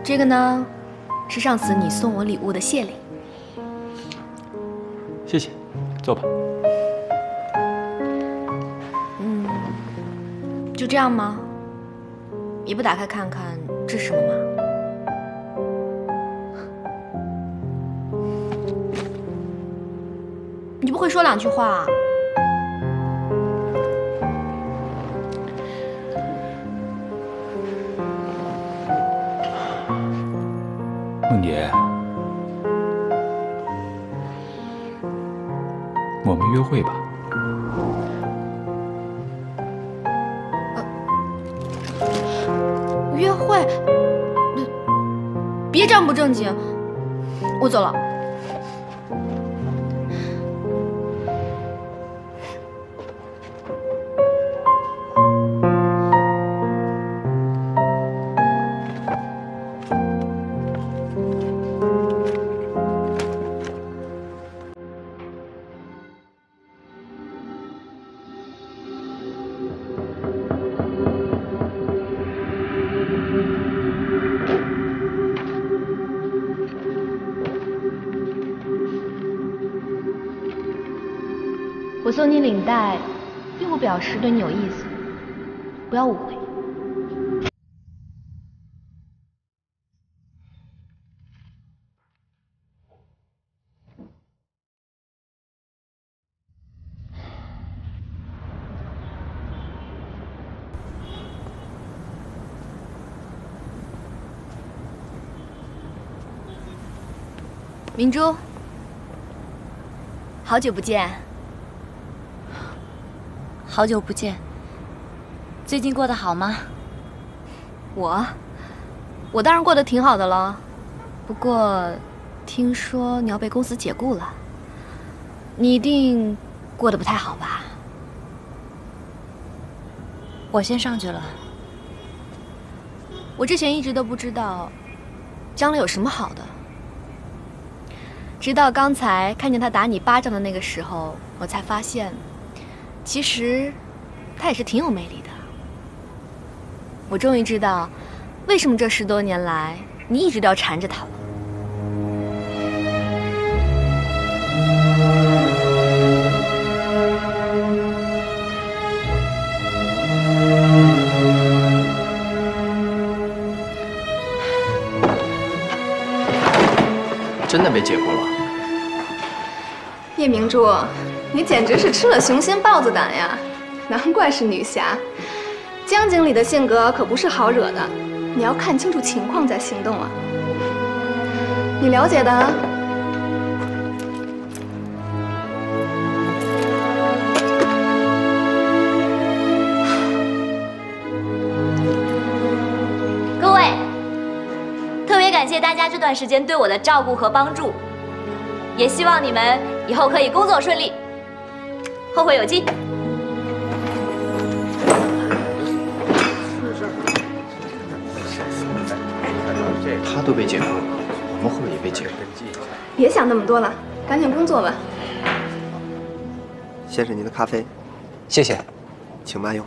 这个呢，是上次你送我礼物的谢礼。 谢谢，坐吧。 就这样吗？也不打开看看这是什么吗？你就不会说两句话啊？ 梦蝶，我们约会吧。 约会？别这样不正经，我走了。我送你领带，并不表示对你有意思，不要误会。明珠，好久不见。 好久不见，最近过得好吗？ 我当然过得挺好的了，不过听说你要被公司解雇了，你一定过得不太好吧？ 我先上去了。 我之前一直都不知道将来有什么好的，直到刚才看见他打你巴掌的那个时候，我才发现。其实，他也是挺有魅力的。我终于知道，为什么这10多年来你一直都要缠着他了。 真的被解雇了？ 叶明珠。你简直是吃了雄心豹子胆呀！难怪是女侠。江经理的性格可不是好惹的，你要看清楚情况再行动啊。你了解的啊。 各位，特别感谢大家这段时间对我的照顾和帮助，也希望你们以后可以工作顺利。后会有期。 他都被解雇了，我们会不会也被解雇？ 别想那么多了，赶紧工作吧。 先生，您的咖啡， 谢谢， 请慢用。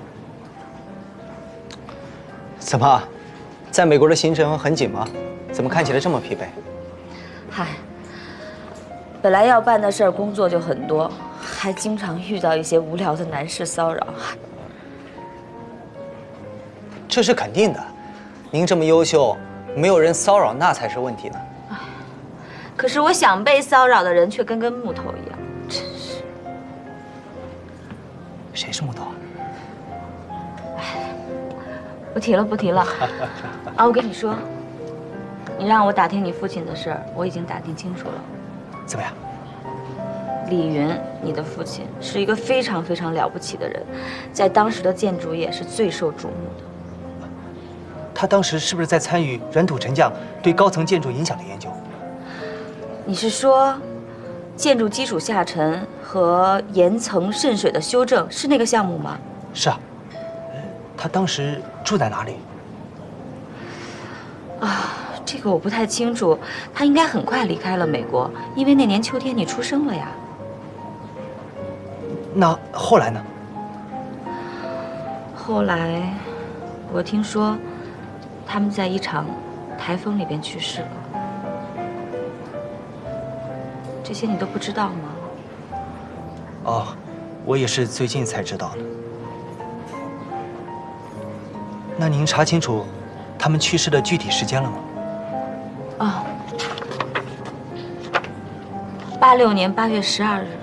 怎么，在美国的行程很紧吗？怎么看起来这么疲惫？ 嗨，本来要办的事儿工作就很多。还经常遇到一些无聊的男士骚扰， 这是肯定的。您这么优秀，没有人骚扰那才是问题呢。 可是我想被骚扰的人却跟木头一样，真是。 谁是木头啊？ 哎，不提了，不提了。啊，我跟你说，你让我打听你父亲的事儿，我已经打听清楚了。 怎么样？ 李云，你的父亲是一个非常非常了不起的人，在当时的建筑业是最受瞩目的。 他当时是不是在参与软土沉降对高层建筑影响的研究？ 你是说，建筑基础下沉和岩层渗水的修正是那个项目吗？ 是啊。他当时住在哪里？ 啊，这个我不太清楚。他应该很快离开了美国，因为那年秋天你出生了呀。 那后来呢？后来，我听说他们在一场台风里边去世了。这些你都不知道吗？ 哦，我也是最近才知道的。那您查清楚他们去世的具体时间了吗？ 啊，86年8月12日。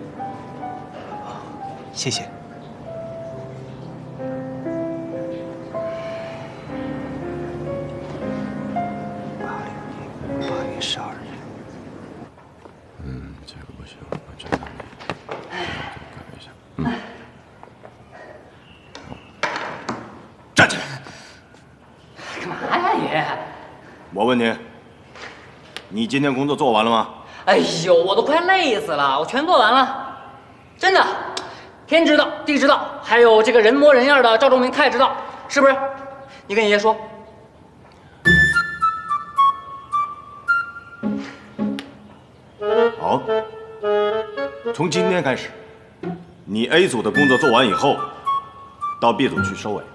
谢谢。8月12日。 这个不行，我这个改一下。站起来！ 干嘛呀，爷爷？ 我问你，你今天工作做完了吗？ 哎呦，我都快累死了，我全做完了，真的。天知道，地知道，还有这个人模人样的赵忠明，他也知道，是不是？你跟爷爷说。 好，从今天开始，你 A 组的工作做完以后，到 B 组去收尾。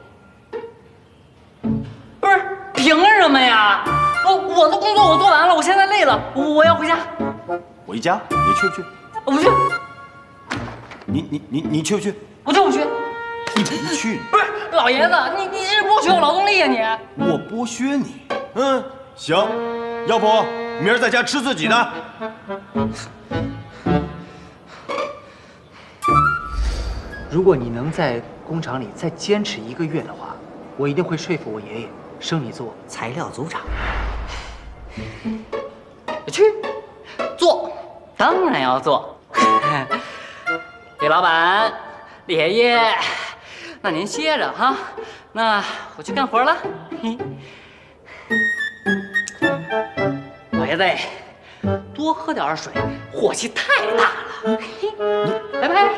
不是，凭什么呀？我的工作我做完了，我现在累了，我要回家。 回家？你去不去？ 我不去。 你去不去？ 我就不去。 你不去？ 不是，老爷子，你是剥削我劳动力呀你！ 我剥削你？行，要不明儿在家吃自己的。 如果你能在工厂里再坚持1个月的话，我一定会说服我爷爷升你做材料组长。 去，做，当然要做。李老板，李爷爷，那您歇着哈，那我去干活了。老爷子，多喝点水，火气太大了。拜拜。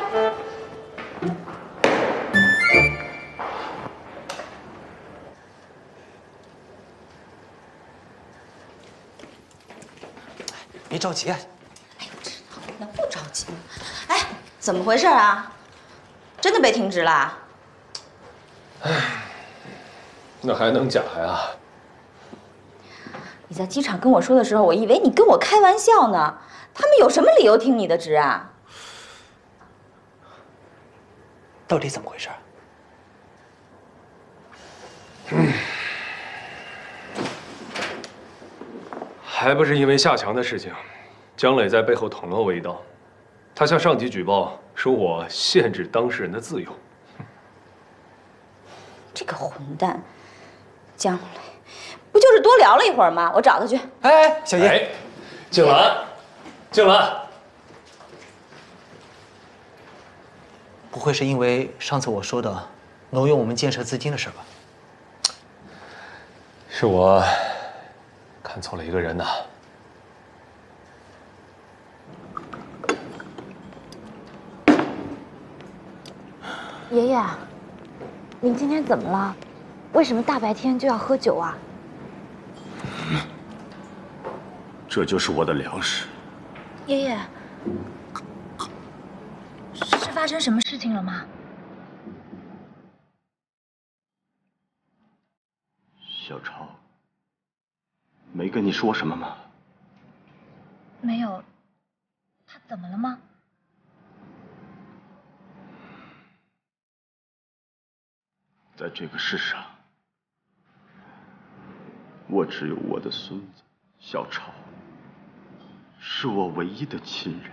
别着急啊。 哎呦，知道了，那不着急呢。哎，怎么回事啊？真的被停职了？ 哎，那还能假呀？ 你在机场跟我说的时候，我以为你跟我开玩笑呢。他们有什么理由停你的职啊？ 到底怎么回事？ 还不是因为夏强的事情，姜磊在背后捅了我一刀。他向上级举报，说我限制当事人的自由。 这个混蛋，姜磊，不就是多聊了一会儿吗？我找他去。 哎，小叶， 静兰，静兰， 不会是因为上次我说的挪用我们建设资金的事吧？ 是我看错了一个人呐。 爷爷，您今天怎么了？为什么大白天就要喝酒啊？ 这就是我的粮食。 爷爷，是发生什么事情了吗？ 小超，没跟你说什么吗？ 没有。他怎么了吗？ 在这个世上，我只有我的孙子小超，是我唯一的亲人。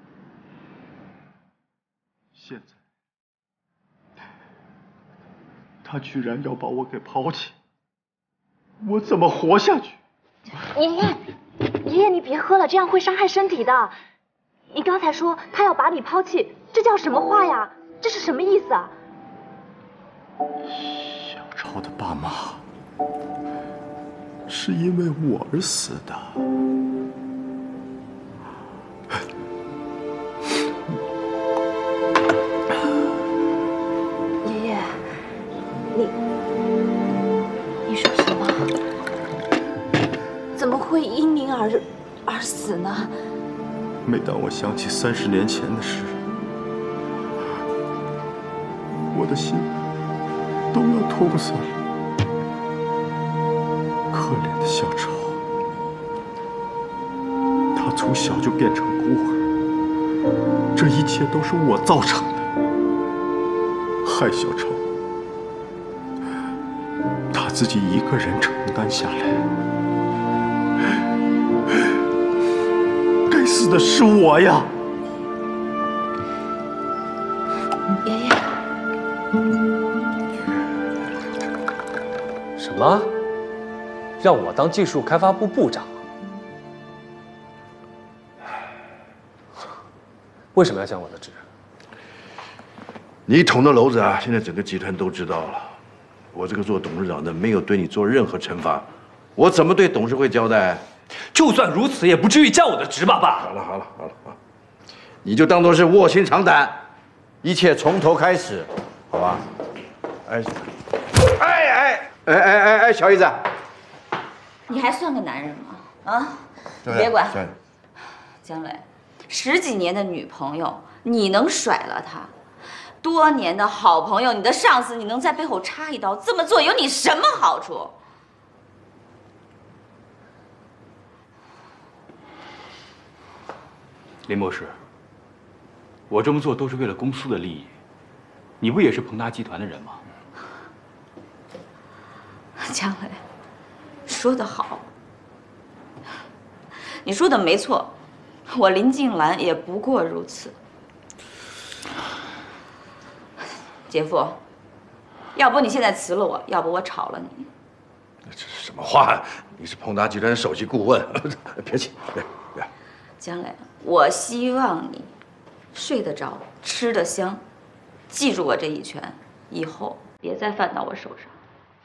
现在，他居然要把我给抛弃，我怎么活下去？ 爷爷，你别喝了，这样会伤害身体的。你刚才说他要把你抛弃，这叫什么话呀？这是什么意思啊？ 小超的爸妈是因为我而死的。 爷爷，你说什么？怎么会因您而死呢？ 每当我想起30年前的事，我的心都要痛死了。可可怜的小超，他从小就变成孤儿，这一切都是我造成的，害小超，他自己一个人承担下来。该死的是我呀！ 爷爷， 什么？让我当技术开发部部长？为什么要降我的职？ 你捅的篓子啊，现在整个集团都知道了。我这个做董事长的没有对你做任何惩罚，我怎么对董事会交代？ 就算如此，也不至于降我的职吧，爸。 好了啊，你就当做是卧薪尝胆，一切从头开始，好吧？哎，小姨子， 你还算个男人吗？啊，你别管。江磊，10几年的女朋友，你能甩了她？多年的好朋友，你的上司，你能在背后插一刀？这么做有你什么好处？ 林博士，我这么做都是为了公司的利益，你不也是鹏达集团的人吗？ 江磊，说得好，你说的没错，我林静兰也不过如此。姐夫，要不你现在辞了我，要不我炒了你。 这是什么话？你是鹏达集团的首席顾问，别气，别。 江磊，我希望你睡得着，吃得香，记住我这一拳，以后别再犯到我手上。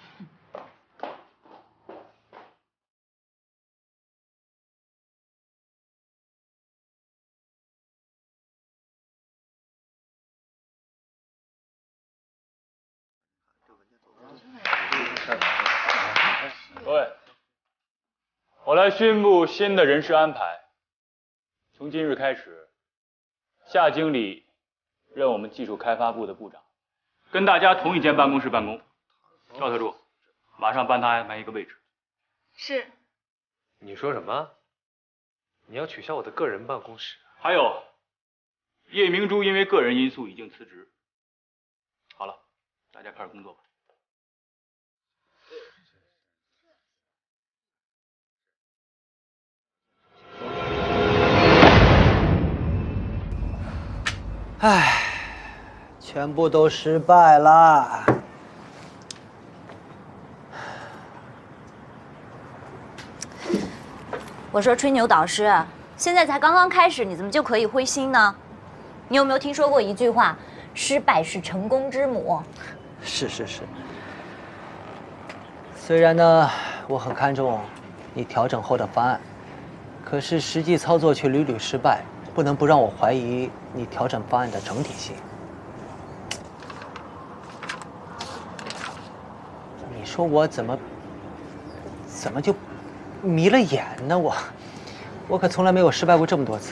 各位，我来宣布新的人事安排。从今日开始，夏经理任我们技术开发部的部长，跟大家同一间办公室办公。赵特助，马上帮他安排一个位置。 是。 你说什么？你要取消我的个人办公室？ 还有，叶明珠因为个人因素已经辞职。好了，大家开始工作吧。 唉，全部都失败了。 我说吹牛导师，现在才刚刚开始，你怎么就可以灰心呢？你有没有听说过一句话，失败是成功之母？ 是。虽然呢，我很看重你调整后的方案，可是实际操作却屡屡失败。不能不让我怀疑你调整方案的整体性。你说我怎么就迷了眼呢？我可从来没有失败过这么多次。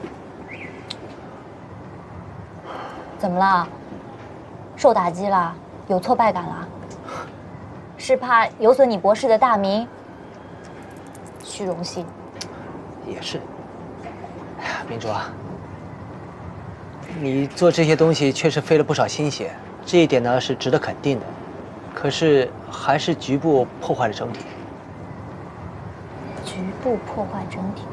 怎么了？受打击了？有挫败感了？是怕有损你博士的大名？虚荣心？ 也是。明珠啊，你做这些东西确实费了不少心血，这一点呢是值得肯定的。可是还是局部破坏了整体。 局部破坏整体？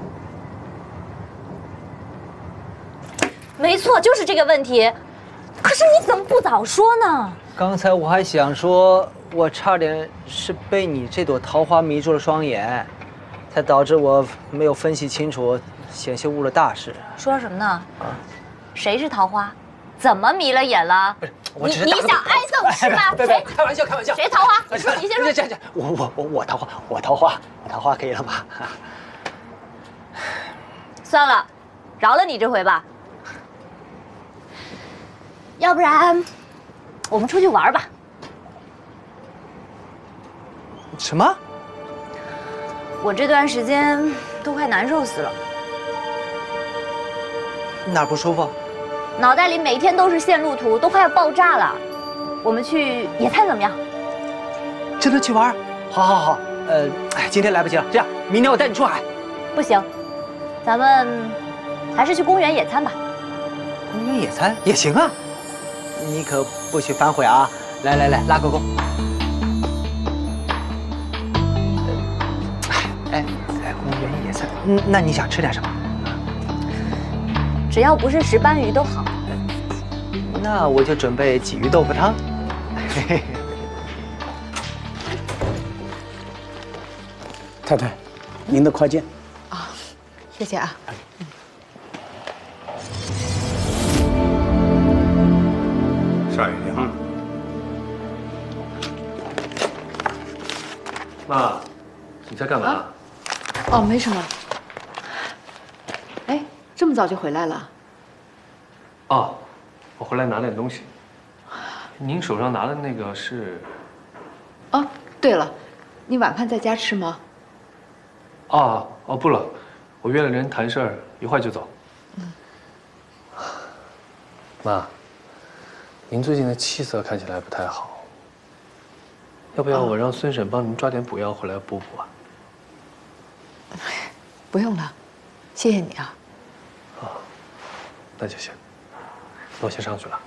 没错，就是这个问题。可是你怎么不早说呢？ 刚才我还想说，我差点是被你这朵桃花迷住了双眼，才导致我没有分析清楚。险些误了大事。 说什么呢？啊，谁是桃花？怎么迷了眼了？ 不是， 你想挨揍是吗？ 别，开玩笑。 谁桃花？你说，你先说。 这，我桃花可以了吗？ 算了，饶了你这回吧。要不然，我们出去玩吧。 什么？ 我这段时间都快难受死了。 哪儿不舒服？ 脑袋里每天都是线路图，都快要爆炸了。我们去野餐怎么样？ 真的去玩？好， 今天来不及了，这样明天我带你出海。 不行，咱们还是去公园野餐吧。 公园野餐也行啊，你可不许反悔啊！来，拉勾勾。哎，公园野餐，那你想吃点什么？ 只要不是石斑鱼都好。 那我就准备鲫鱼豆腐汤。嘿嘿。 太太，您的快件。 啊，谢谢啊。 少爷你好。妈，你在干嘛？ 哦，没什么。哎，这么早就回来了？ 哦，我回来拿点东西。您手上拿的那个是？ 哦，对了，你晚饭在家吃吗？ 哦，不了，我约了人谈事儿，一会儿就走。妈，您最近的气色看起来不太好，要不要我让孙婶帮您抓点补药回来补补啊？ 不用了，谢谢你啊。 那就行，那我先上去了。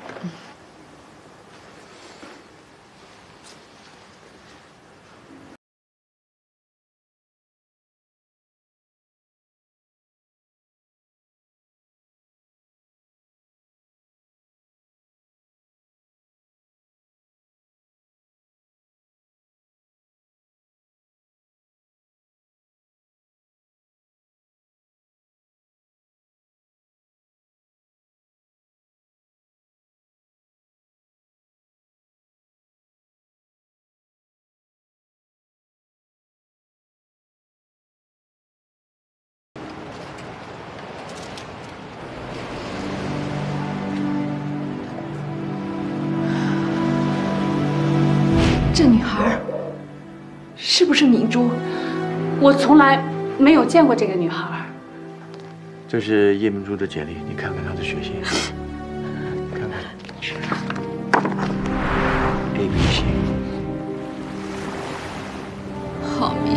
这女孩是不是明珠？我从来没有见过这个女孩。 这是叶明珠的简历，你看看她的血型，看看 ABC。 浩明，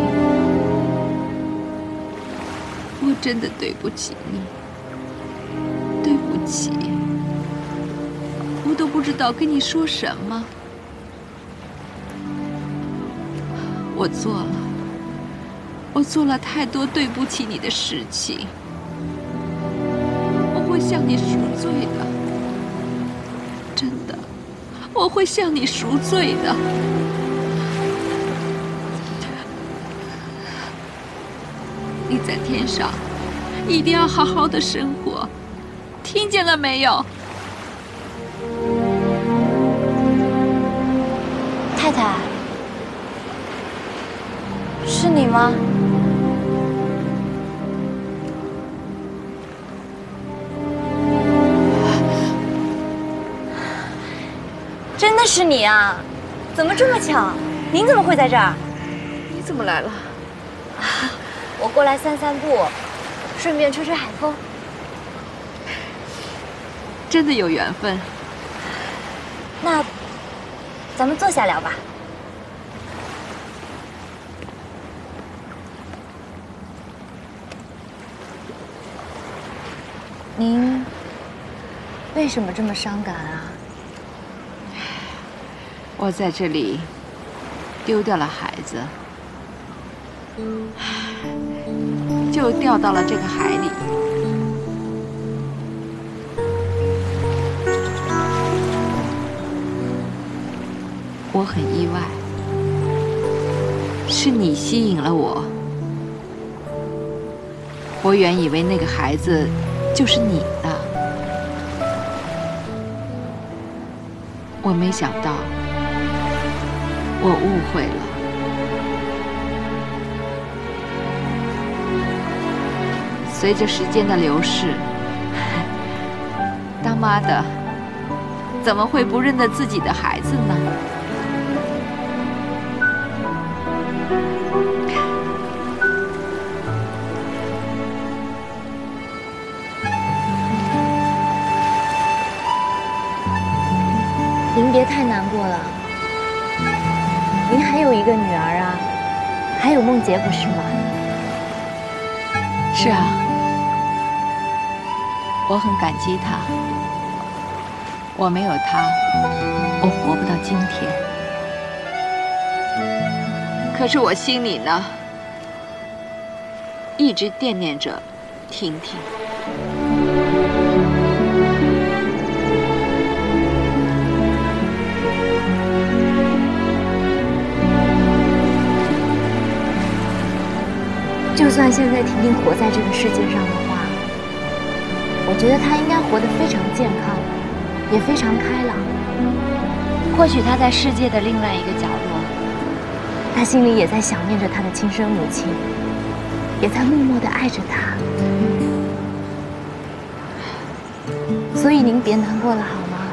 我真的对不起你，对不起，我都不知道跟你说什么。我做了太多对不起你的事情，我会向你赎罪的，真的，我会向你赎罪的。你在天上一定要好好的生活，听见了没有？ 太太，是你吗？真的是你啊！怎么这么巧？您怎么会在这儿？ 你怎么来了？ 我过来散散步，顺便吹吹海风。 真的有缘分。 那咱们坐下聊吧。您为什么这么伤感啊？ 我在这里丢掉了孩子，就掉到了这个海里。我很意外，是你吸引了我。我原以为那个孩子就是你的，我没想到我误会了。随着时间的流逝，当妈的怎么会不认得自己的孩子呢？ 您别太难过了，您还有一个女儿啊， 还有梦洁不是吗？ 是啊，我很感激他。我没有他，我活不到今天。可是我心里呢，一直惦念着婷婷。 就算现在婷婷活在这个世界上的话，我觉得她应该活得非常健康，也非常开朗。或许她在世界的另外一个角落，她心里也在想念着她的亲生母亲，也在默默地爱着她。所以您别难过了好吗？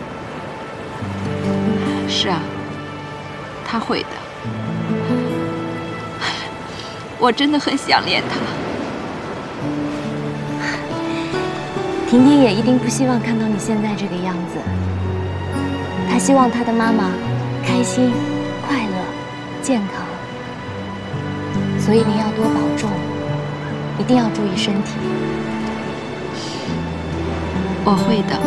是啊，她会的。我真的很想念他。 婷婷也一定不希望看到你现在这个样子。她希望她的妈妈开心、快乐、健康。所以您要多保重，一定要注意身体。 我会的。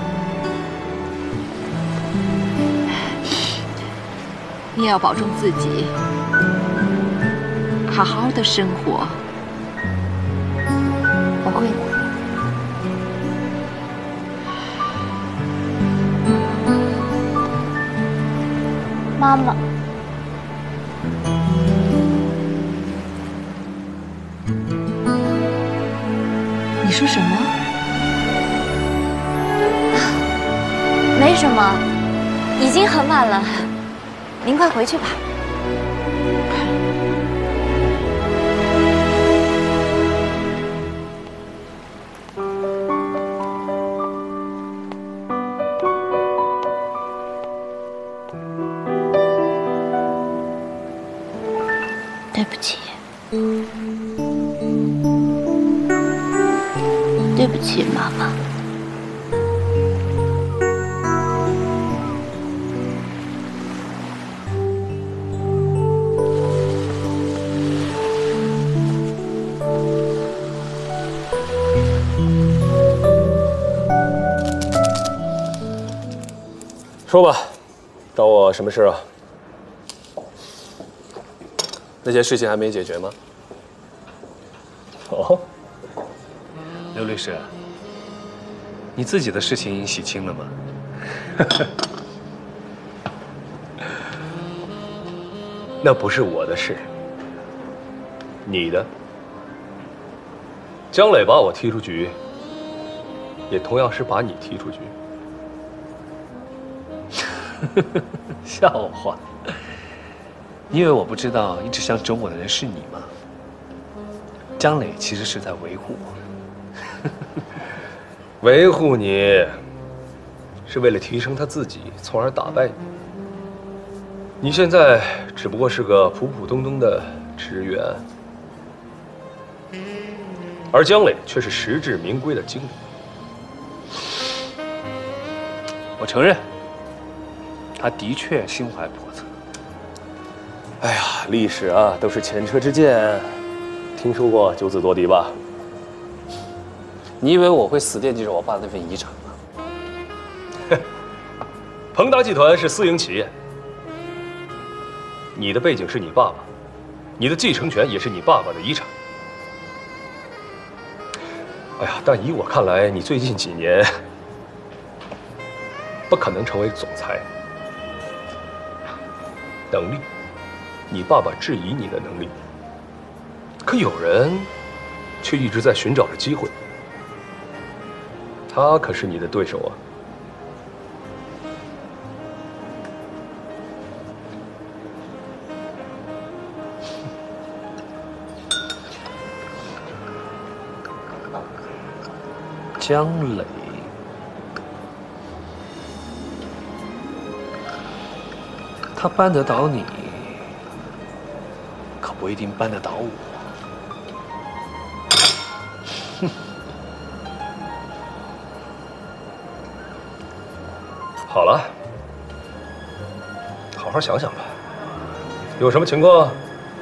你也要保重自己。好好的生活， 我会的。妈妈， 你说什么？ 没什么，已经很晚了，您快回去吧。对不起，对不起，妈妈。 说吧，找我什么事啊？那些事情还没解决吗？哦， 刘律师，你自己的事情洗清了吗？ 那不是我的事，你的。江磊把我踢出局，也同样是把你踢出局。 笑话。你以为我不知道一直想整我的人是你吗？江磊其实是在维护我。 维护你，是为了提升他自己，从而打败你。你现在只不过是个普普通通的职员，而江磊却是实至名归的经理。 我承认，他的确心怀叵测。 哎呀，历史啊，都是前车之鉴。听说过九子夺嫡吧？ 你以为我会死惦记着我爸那份遗产吗？ 鹏达集团是私营企业，你的背景是你爸爸，你的继承权也是你爸爸的遗产。哎呀，但以我看来，你最近几年不可能成为总裁。能力，你爸爸质疑你的能力，可有人却一直在寻找着机会。他可是你的对手啊！ 江磊，他扳得倒你，可不一定扳得倒我。哼。 好了，好好想想吧。有什么情况，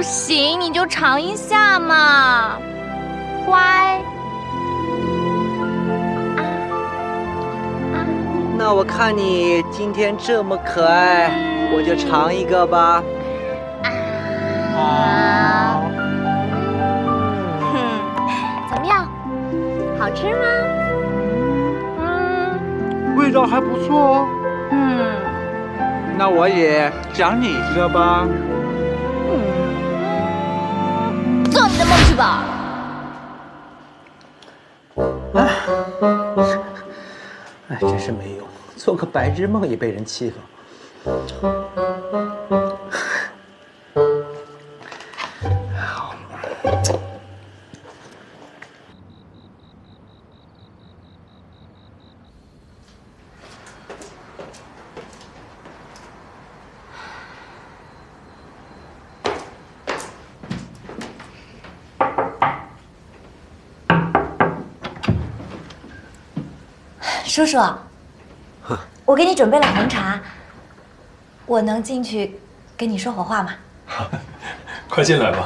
不行，你就尝一下嘛，乖。 那我看你今天这么可爱，我就尝一个吧。 好。怎么样？好吃吗？ 味道还不错哦。 那我也奖你一个吧。 做你的梦去吧。 哎，真是没用，做个白日梦也被人欺负。好。 叔叔，我给你准备了红茶，我能进去跟你说会话吗？ 快进来吧。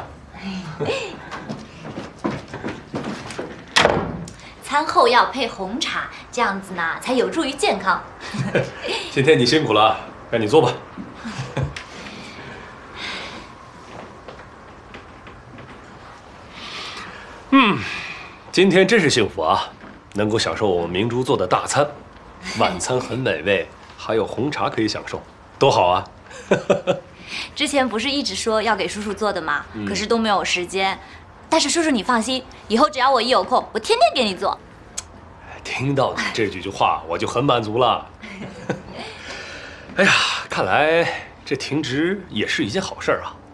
餐后要配红茶，这样子呢才有助于健康。 今天你辛苦了，该你坐吧。今天真是幸福啊！能够享受我们明珠做的大餐，晚餐很美味，还有红茶可以享受，多好啊！ 之前不是一直说要给叔叔做的吗？可是都没有时间。但是叔叔你放心，以后只要我一有空，我天天给你做。 听到你这几句话，我就很满足了。哎呀，看来这停职也是一件好事儿啊。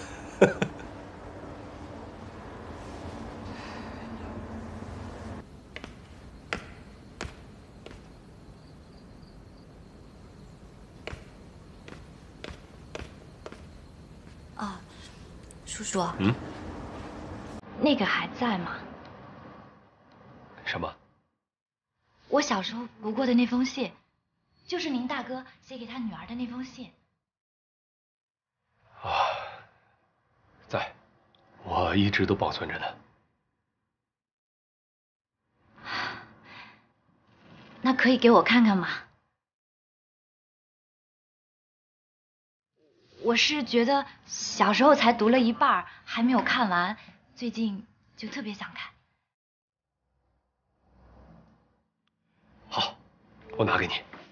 叔叔，那个还在吗？ 什么？ 我小时候读过的那封信，就是您大哥写给他女儿的那封信。 在，我一直都保存着呢。 那可以给我看看吗？我是觉得小时候才读了一半，还没有看完，最近就特别想看。 好，我拿给你。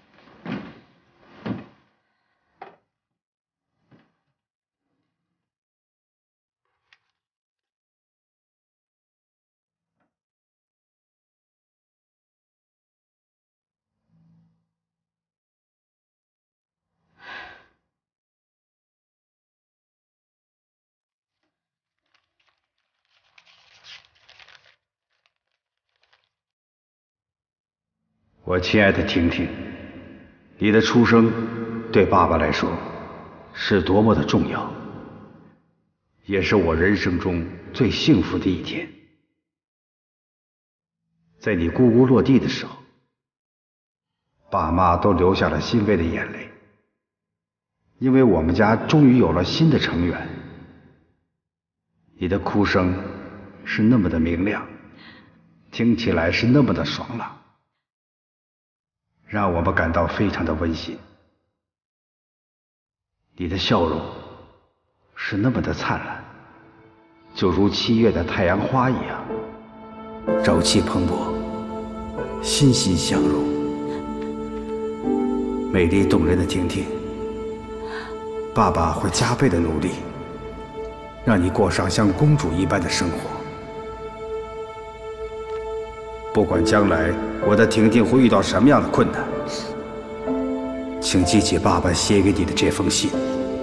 我亲爱的婷婷，你的出生对爸爸来说是多么的重要，也是我人生中最幸福的一天。在你咕咕落地的时候，爸妈都流下了欣慰的眼泪，因为我们家终于有了新的成员。你的哭声是那么的明亮，听起来是那么的爽朗，让我们感到非常的温馨。你的笑容是那么的灿烂，就如7月的太阳花一样，朝气蓬勃，欣欣向荣。美丽动人的婷婷，爸爸会加倍的努力，让你过上像公主一般的生活。不管将来我的婷婷会遇到什么样的困难，请记起爸爸写给你的这封信。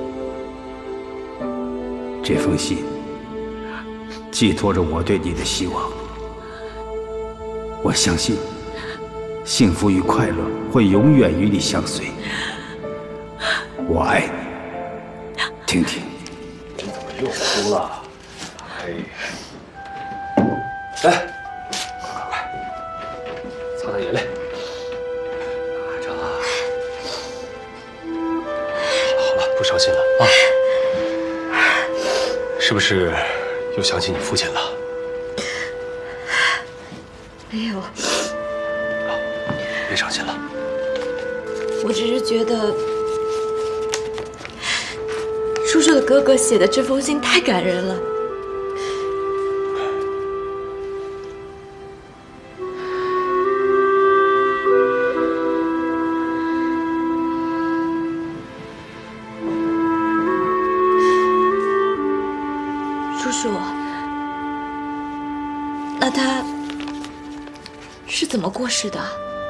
这封信寄托着我对你的希望。我相信幸福与快乐会永远与你相随。我爱你，婷婷。 你怎么又哭了？哎，来，快，擦擦眼泪。拿着。好了，不伤心了啊。 是不是又想起你父亲了？ 没有， 别伤心了。 我只是觉得叔叔的哥哥写的这封信太感人了。叔叔，那他是怎么过世的？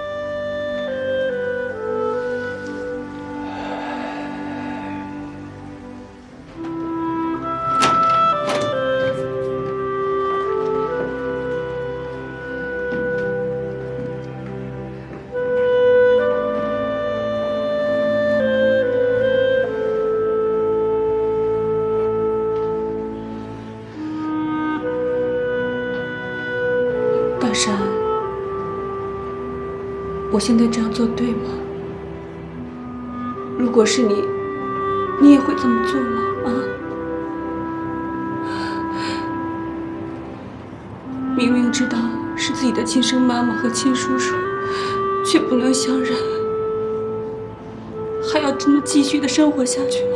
大山，我现在这样做对吗？如果是你，你也会这么做吗？啊？明明知道是自己的亲生妈妈和亲叔叔，却不能相认，还要这么继续的生活下去吗？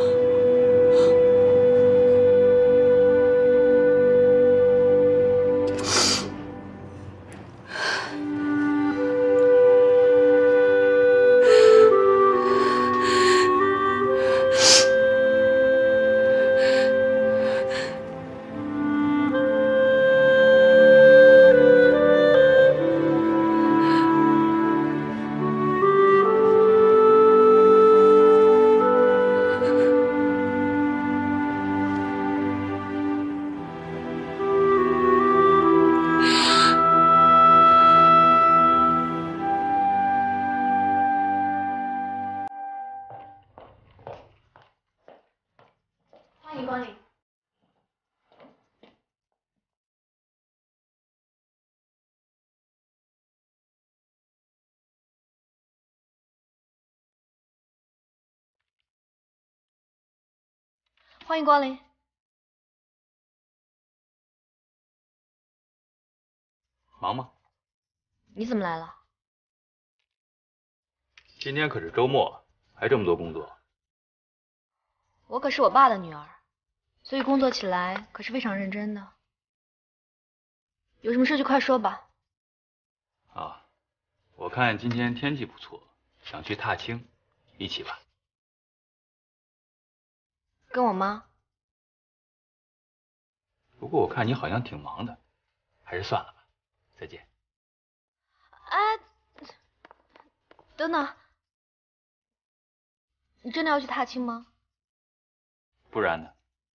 欢迎光临。欢迎光临。 忙吗？ 你怎么来了？ 今天可是周末，还这么多工作。 我可是我爸的女儿，所以工作起来可是非常认真的。有什么事就快说吧。 啊，我看今天天气不错，想去踏青，一起吧。 跟我妈。 不过我看你好像挺忙的，还是算了吧。再见。 哎，等等，你真的要去踏青吗？ 不然呢？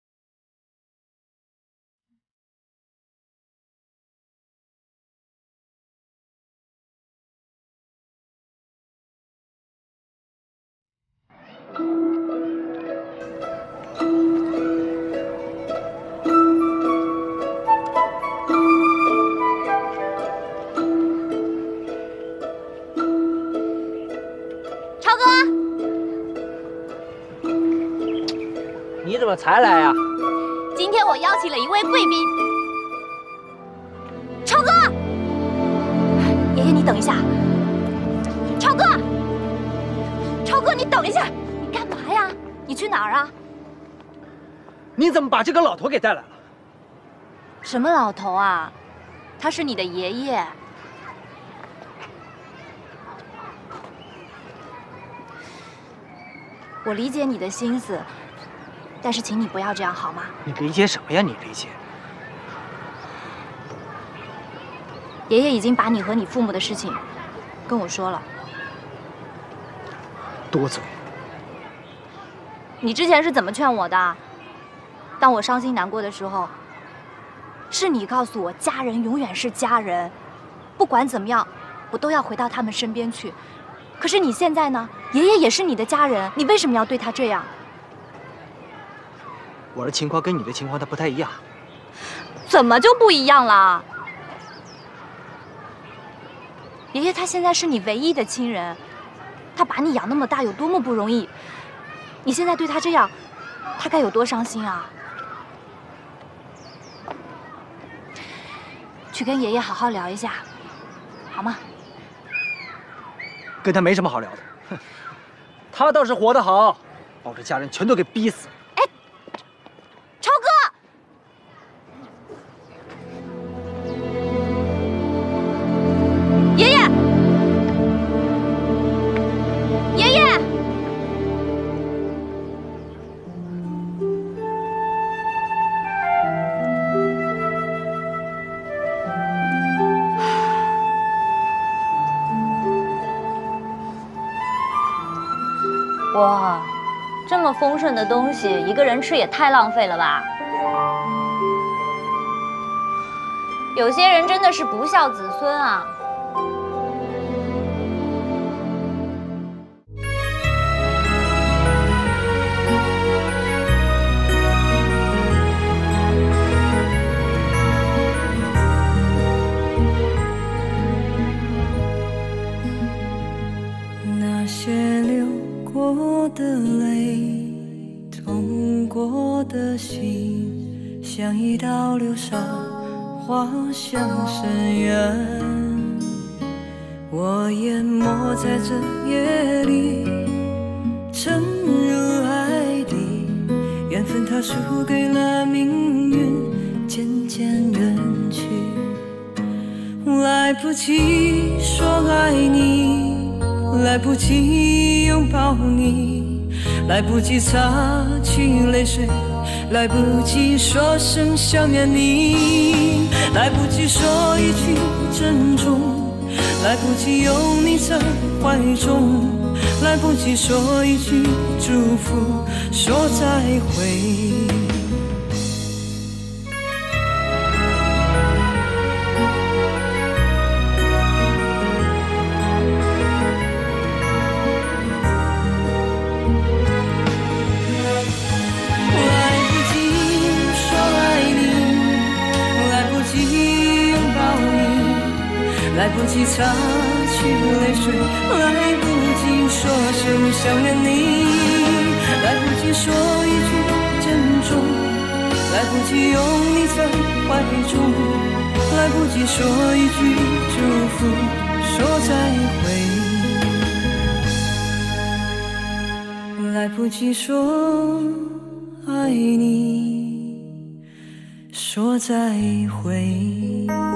超哥， 你怎么才来呀？ 今天我邀请了一位贵宾。超哥，爷爷你等一下。超哥，超哥你等一下，你干嘛呀？你去哪儿啊？ 你怎么把这个老头给带来了？ 什么老头啊？他是你的爷爷。我理解你的心思，但是请你不要这样好吗？ 你理解什么呀？你理解？ 爷爷已经把你和你父母的事情跟我说了。 多嘴。 你之前是怎么劝我的？当我伤心难过的时候，是你告诉我家人永远是家人，不管怎么样，我都要回到他们身边去。可是你现在呢？爷爷也是你的家人，你为什么要对他这样？ 我的情况跟你的情况它不太一样。 怎么就不一样了？爷爷他现在是你唯一的亲人，他把你养那么大有多么不容易，你现在对他这样，他该有多伤心啊！ 去跟爷爷好好聊一下，好吗？ 跟他没什么好聊的，哼，他倒是活得好，把我这家人全都给逼死了。 哎，超哥，爷爷，爷爷。 哇，这么丰盛的东西，一个人吃也太浪费了吧！有些人真的是不孝子孙啊！ 那些流过的泪，痛过的心，像一道流沙，滑向深渊。我淹没在这夜里，沉入海底，缘分它输给了命运，渐渐远去。来不及说爱你，来不及拥抱你，来不及擦去泪水，来不及说声想念你，来不及说一句珍重，来不及拥你在怀中，来不及说一句祝福，说再会。来不及擦去泪水，来不及说声想念你，来不及说一句珍重，来不及拥你在怀中，来不及说一句祝福，说再会，来不及说爱你，说再会。